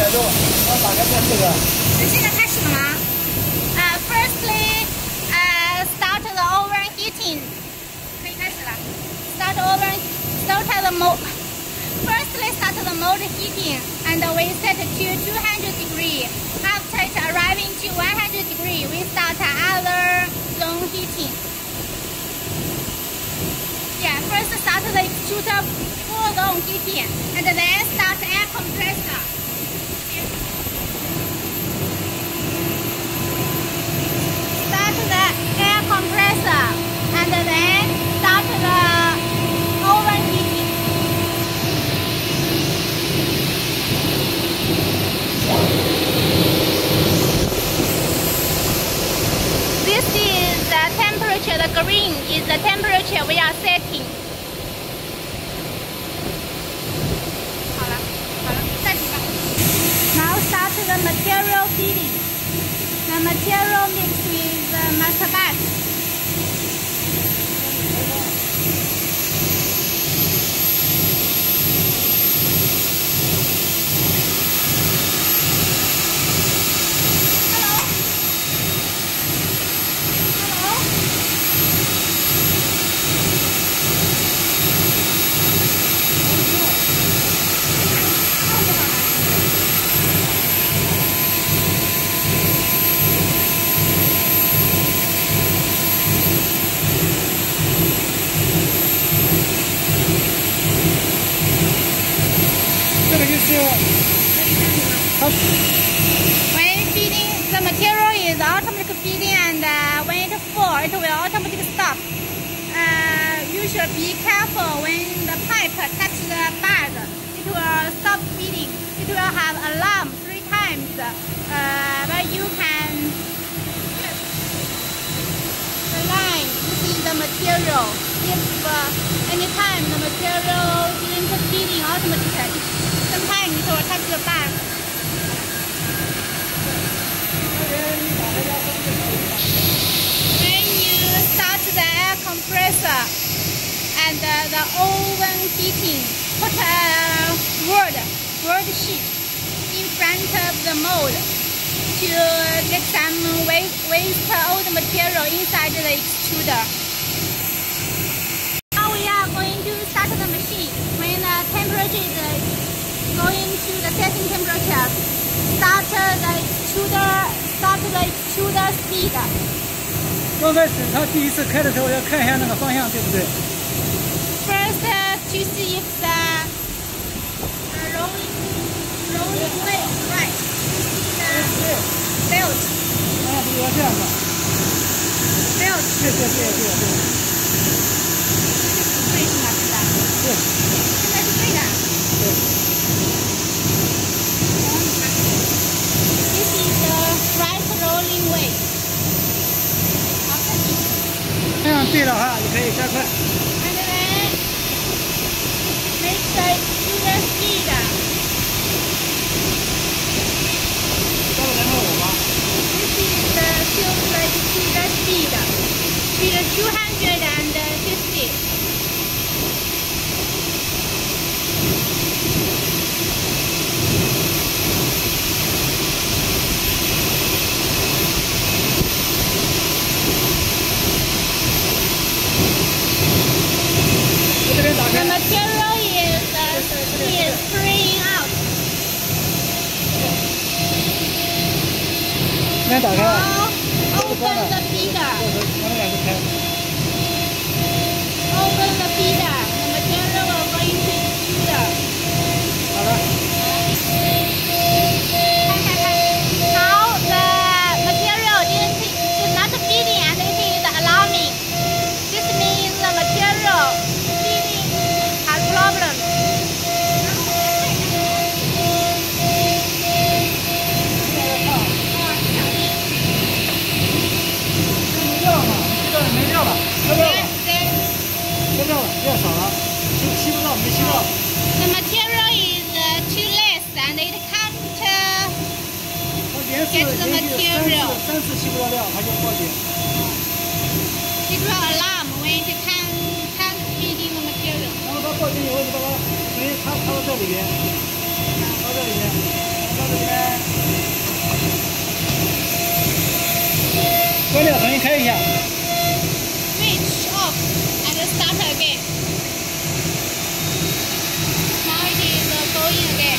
点钟，然后打开电视的。 那现在开始了吗？Firstly, start the overheating. 可以开始了。Firstly, start the motor heating, and we set to 200 degrees. After it arriving to 100 degrees, we start other zone heating. Yeah, first start the extruder full zone heating, and then start air compressor. Start the air compressor, and then start the overheating. This is the temperature, the green is the temperature we are setting. 好了，暂停吧。Now start the material feeding. The material mix with the master batch. When feeding, the material is automatic feeding, and when it falls, it will automatically stop. You should be careful when the pipe touches the bag. It will stop feeding. It will have alarm 3 times, but you can check the line. This is the material. If anytime the material isn't feeding automatically, sometimes it will touch the bag. When you start the air compressor and the oven heating, put a word sheet in front of the mold to get some waste old material inside the extruder. Now we are going to start the machine. When the temperature is going to the setting temperature, start the extruder speed. 刚开始它第一次开的时候要看一下那个方向，对不对 ？First, to see if the rolling wheel right. The belt. 要这样的。 Belt. 对。 对是吗？现在？ 对。 现在是对的。 对。 This is the right rolling way. 这样对了哈，你可以加快。 And then make the extruder speed. 到了2.5吧。 This is the extruder speed. Speed 250. The material is spraying out. 先打开。 Open the feeder. Open the feeder. The material will go into the extruder. 好了。 Now the material is not feeding and it is alarming. This means the material feeding has problem. 没料了，要不要？要少了，吸不到，没吸到。 The material is too less and it can't get the material. 3次吸不到料，它就报警。 It will alarm when it can't feeding the material. 然后它报警以后，你把它，因为它到这里边，到这里边，到这里。 关掉，重新开一下。 Switch off and start again. Now it is going again.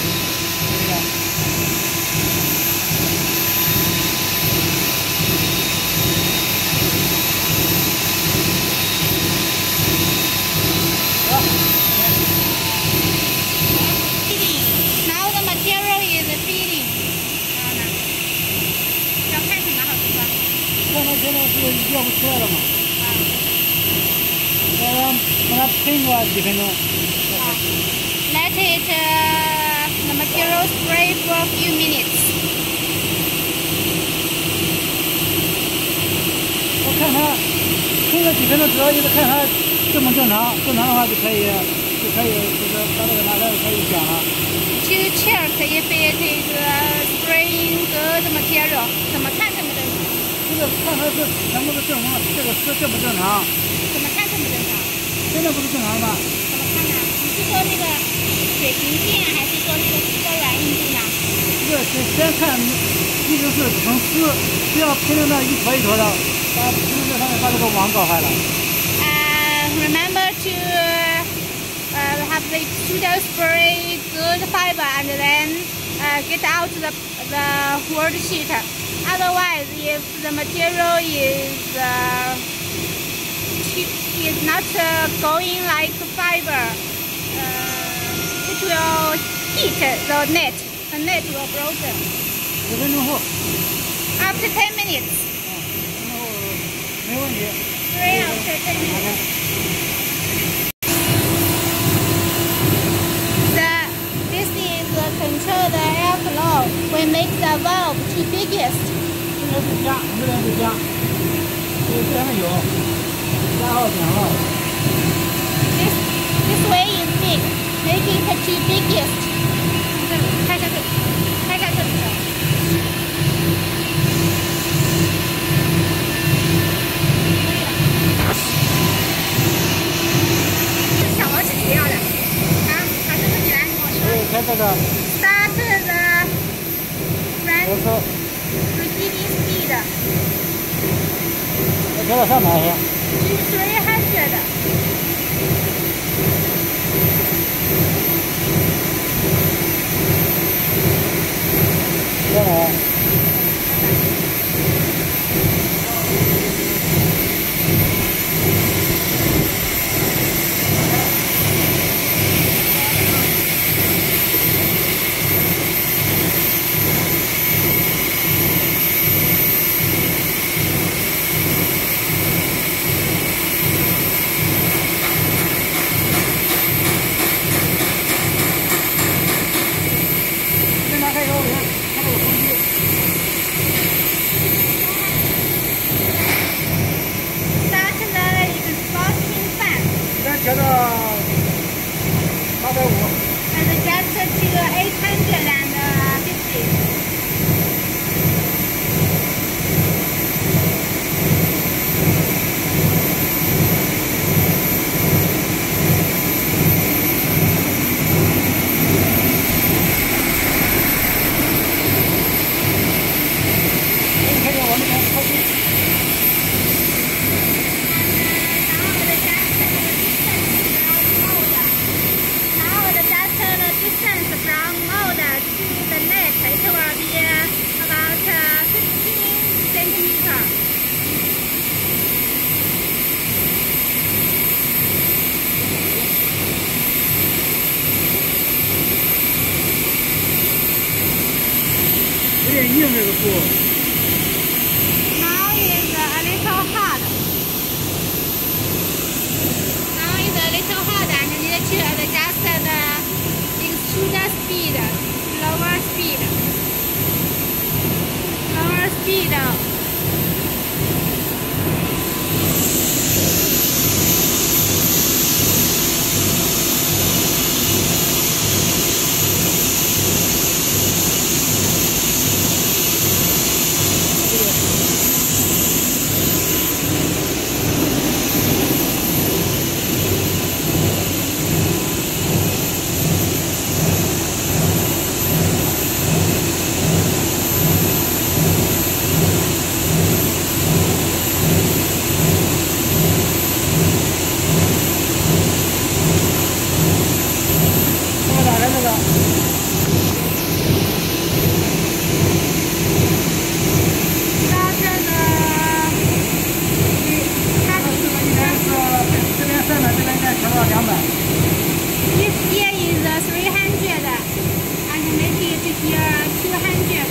Feeding. Now the material is feeding. 要看什么好吃吧？ 看它现在是要不出来了嘛？让它喷个几分钟。 Let it the material spray for a few minutes. 我看它喷了几分钟，主要就是看它正不正常，正常的话就可以就是把这个拿来可以讲了。 To check if it is spraying good material. 怎么看正不正常？ 这个看它是全部是正常，这个是正不正常？ 怎么看正不正常？ 现在不是正常吗？ 怎么看呢？你是说那个水平线，还是说那个丝软硬度呢？ 这个先看，一直是成丝，不要喷的那一坨一坨的，喷在上面把这个网搞坏了。 Remember to have the extruder spray good fiber and then get out the word sheet. Otherwise, if the material is not going like fiber, it will hit the net. The net will broken. 10分钟后。 After 10 minutes. 然后没问题。 Spray after 10 minutes. This is the control the airflow. We make the valve too biggest. 这边是加，我们这边是加，这边有加号减号。 This way is big. Make it too biggest. 开下去，开下去。是小王是谁要的？啊，还是你来？我说。 开这个。 Start the front repeating speed. 我开到上面去。 To 300. 再来。调到850。 And adjust to 850. From mold to the net, it will be about 15 centimeters. Now it's a little hard. Now it's a little hard and need to adjust the extruder speed, lower speed. Yeah, 200.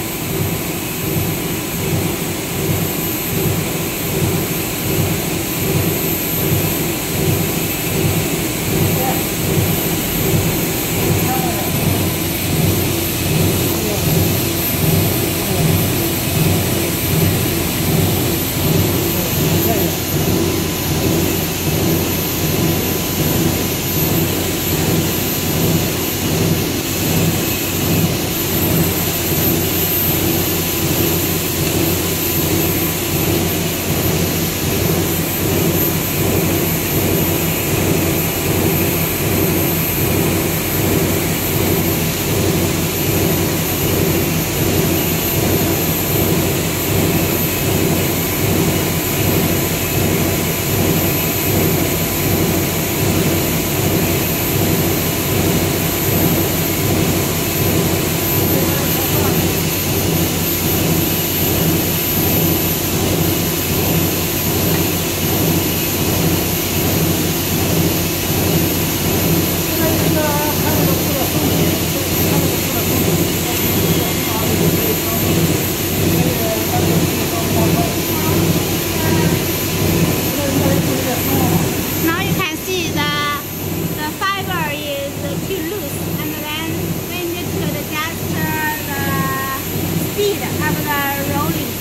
Now you can see the fiber is too loose, and then we need to adjust the speed of the rolling.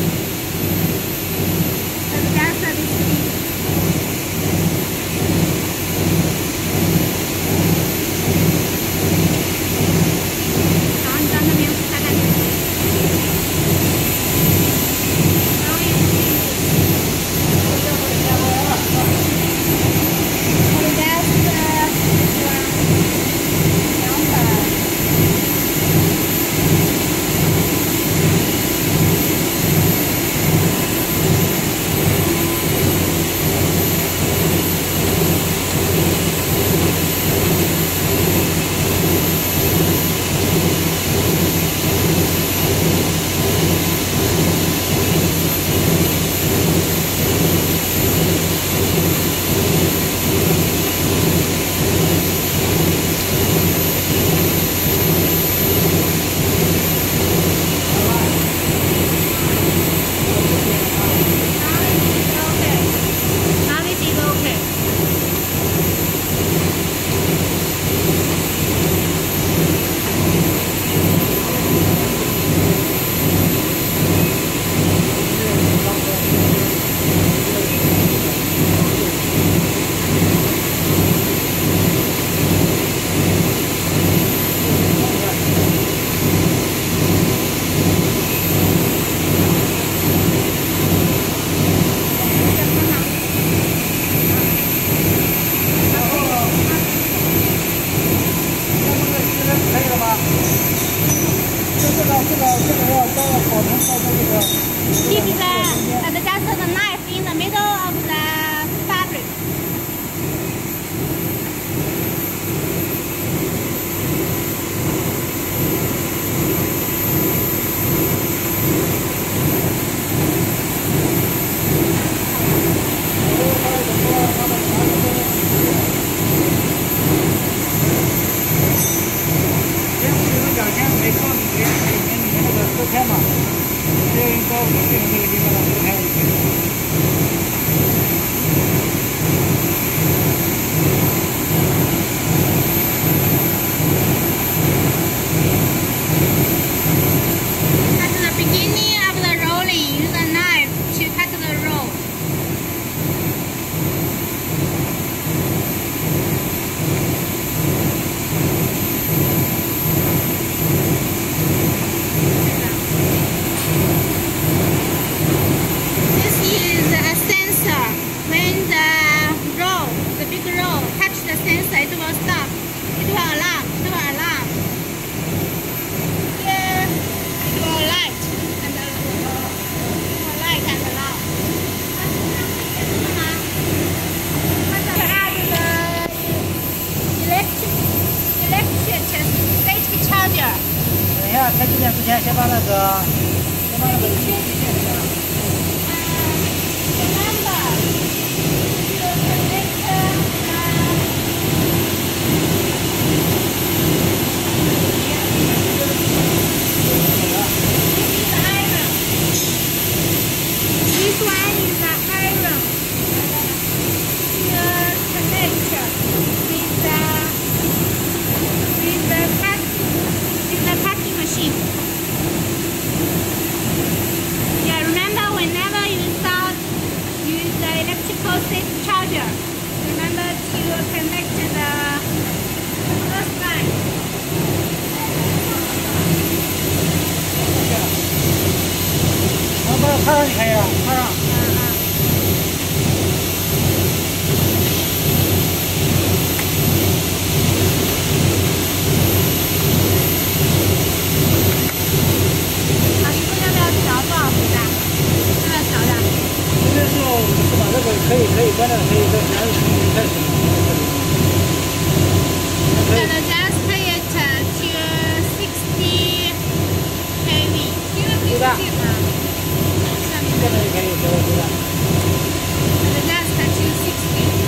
Adjust the speed. 好，你到那边看看。Keep the knife in the middle of the fabric. charger。 等一下，开机电之前先把那个机电一下。 Remember, machine. Yeah, remember whenever you start use the electrical charger, remember to connect the first line. 把它插上就可以了，插上。 啊，你说要不要调多少伏的？要不要调的？ 应该是吧？这个可以关掉，可以在还是从开始。 Gonna just pay it to 60 kV. 对吧？现在就可以对吧？ And that's to 60.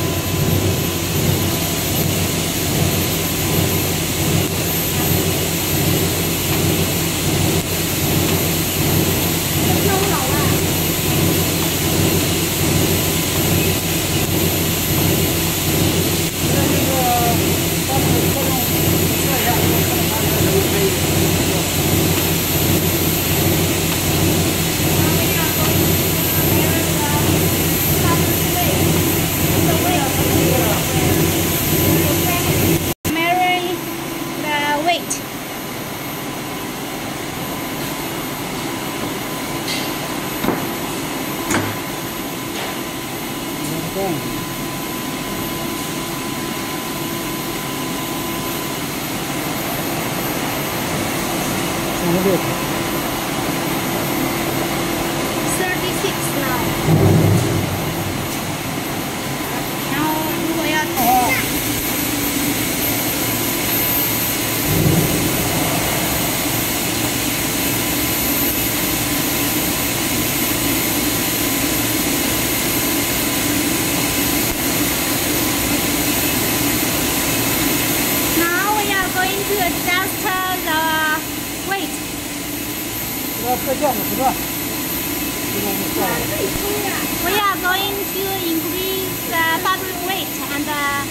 We are going to increase the fabric weight and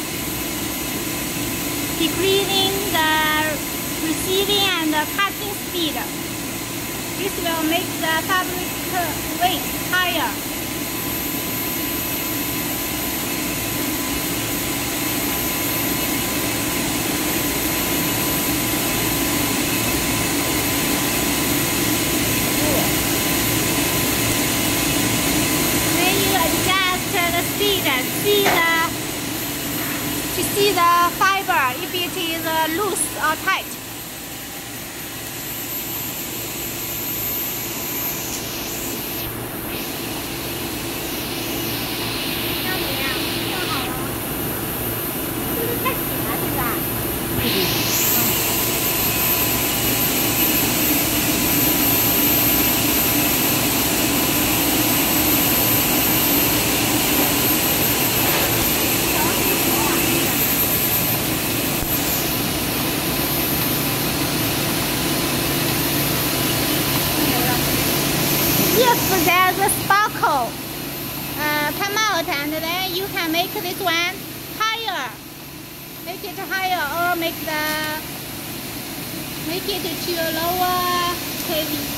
decreasing the receiving and cutting speed. This will make the fabric weight higher. See the fiber if it is loose or tight. If there's a sparkle come out, and then you can make this one higher, make it higher, or make it to a lower kV.